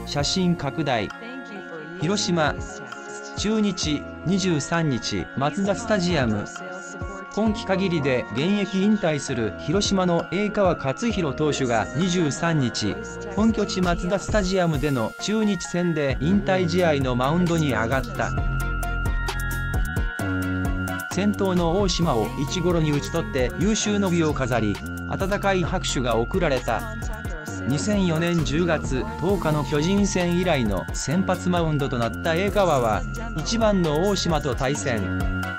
写真拡大。広島中日23日マツダスタジアム。今季限りで現役引退する広島の栄川勝弘投手が23日、本拠地マツダスタジアムでの中日戦で引退試合のマウンドに上がった。先頭の大島を1ゴロに打ち取って有終の美を飾り、温かい拍手が送られた。2004年10月10日の巨人戦以来の先発マウンドとなった栄川は1番の大島と対戦。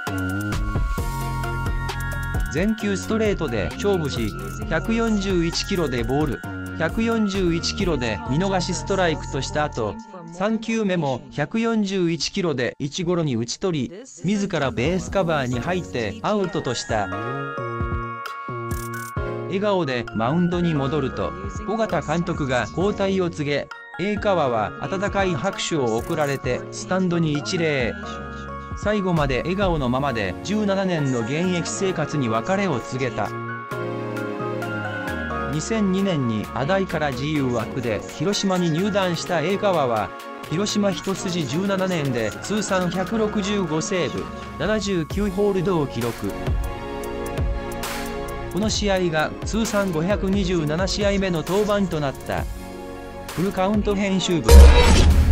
全球ストレートで勝負し、141キロでボール、141キロで見逃しストライクとした後、3球目も141キロで1ゴロに打ち取り、自らベースカバーに入ってアウトとした。笑顔でマウンドに戻ると、尾形監督が交代を告げ、栄川は温かい拍手を送られてスタンドに一礼。最後まで笑顔のままで17年の現役生活に別れを告げた。2002年に亜大から自由枠で広島に入団した栄川は、広島一筋17年で通算165セーブ、79ホールドを記録。この試合が通算527試合目の登板となった。フルカウント編集部。